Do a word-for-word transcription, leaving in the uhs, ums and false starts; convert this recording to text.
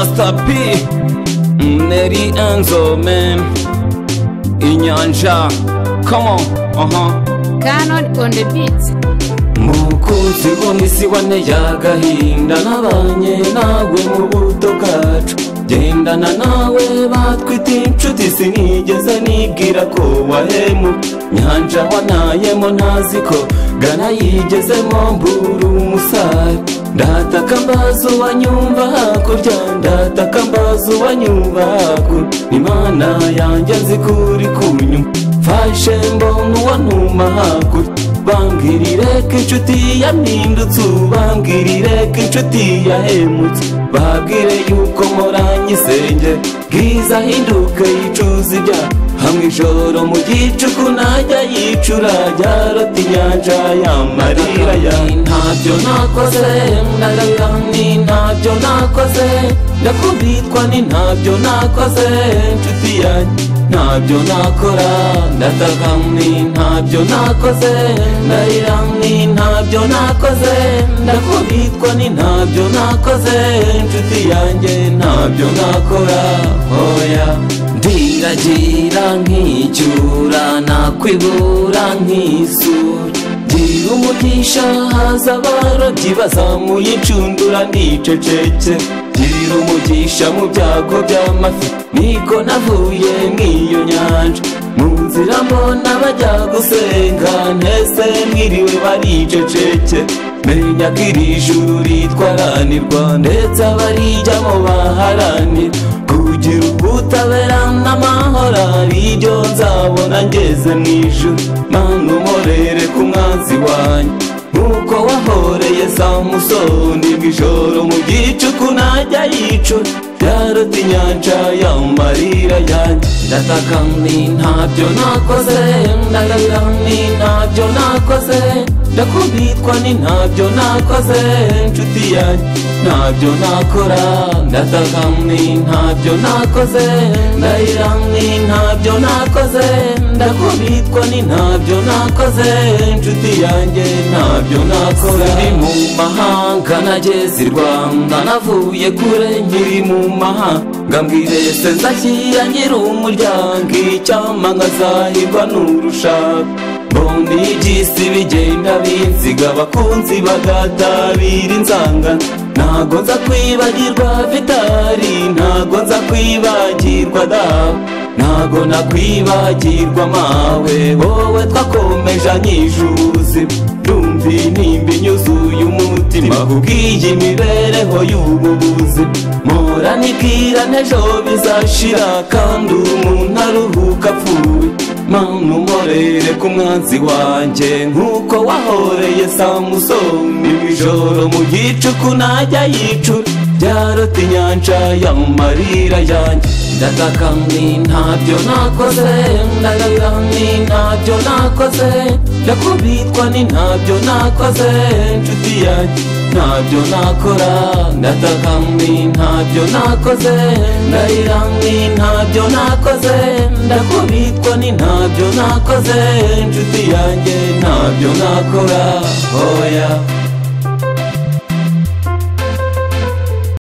Master P, Neri Enzo man, Inyanja, come on, uh-huh. Canon on the beat. Mukunzi w'isi waneye agahinda nabanye nawe mu buto bwacu, gendana nawe batwita inshuti sinigeze nibwira ko wahemu, nyanja wanayemo ntaziko gana yigezemo mbura umusare, ndataka mbaza uwanyumva hakurya, ndataka mbaza uwanyumva hakurya, Imana yanjye nzi kuri kunyuma, fashe mbona uwantuma hakurya, bambwirire ko inshuti yampindutse, bambwirire ko inshuti yahemutse, babwire yuko mporanye isenge bwiza ahinduke yicuza ibyaha, hamwe ijoro mu gicuku najya yicura, ryarota inyanja y'amarira yawe. Ntabyo nakoze ndarira, ni ntabyo nakoze ndakubitwa, ni ntabyo nakoze inshuti yanjye, ntabyo nakora ndataka, ni ntabyo nakoze ndarira, ni ntabyo nakoze ndakubitwa, ni ntabyo nakoze inshuti yanjye, ntabyo nakora oya. Ndiragira nkicyura nakwibura nkisura, gira umugisha haza abarobyi bazamuye incundura niceceke, gira umugisha mu byago by'amafi niko navuye mw'iyo nyanja, mu nzira mbona bajya gusenga ntese mwiriwe bariceceke, menya ko iri juru ritwaranirwa ndetse abarijyamo baharanira, kugira ubutabera n'amahoro aribyo nzabona ngeze mu ijuru, Mana umporere ku mwanzi wanjye nkuko wahoreye Samusoni bw'ijoro mu gicuku najya yicura, ryarota inyanja y'amarira yanjye, ndataka ni ntabyo nakoze ndarira, ni ntabyo nakoze ndakubitwa, ni ntabyo nakoze inshuti yanjye, ntabyo nakora ndataka, ni ntabyo nakoze ndarira, ni ntabyo nakoze ndakubitwa, ni ntabyo nakoze inshuti yanjye, ntabyo nakora. Ndi mu mahanga nageze i Rwanda, navuye kure nkiri mu mahanga, mbwire se nzashyira nyiri umuryango, icyampa nkazahirwa n'urushaka, mbona iby'isi bigenda binsiga, abakunzi bagatabira inzangano, ntago nza kwibagirwa Vitali, ntago nza kwibagirwa dawe, ntago nakwibagirwa mawe, wowe twakomejanyije ubuzima, ndumva intimba inyuzuye umutima kubw'iyi imibereho y'ubu buzima, mpora nibwira n'ejo bizashira kandi umuntu aruhuka apfuye, Mana umporere ku mwanzi wanjye nkuko wahoreye Samusoni mw'ijoro mu gicuku najya yicura, ryarota inyanja y'amarira yanjye, ndataka ni ntabyo nakoze ndarira, ni ntabyo nakoze ndakubitwa, ni ntabyo nakoze inshuti yanjye, ntabyo nakora ndataka, ni ntabyo nakoze ndarira, ni ntabyo nakoze ndakubitwa, ni ntabyo nakoze inshuti yanjye, ntabyo nakora oya.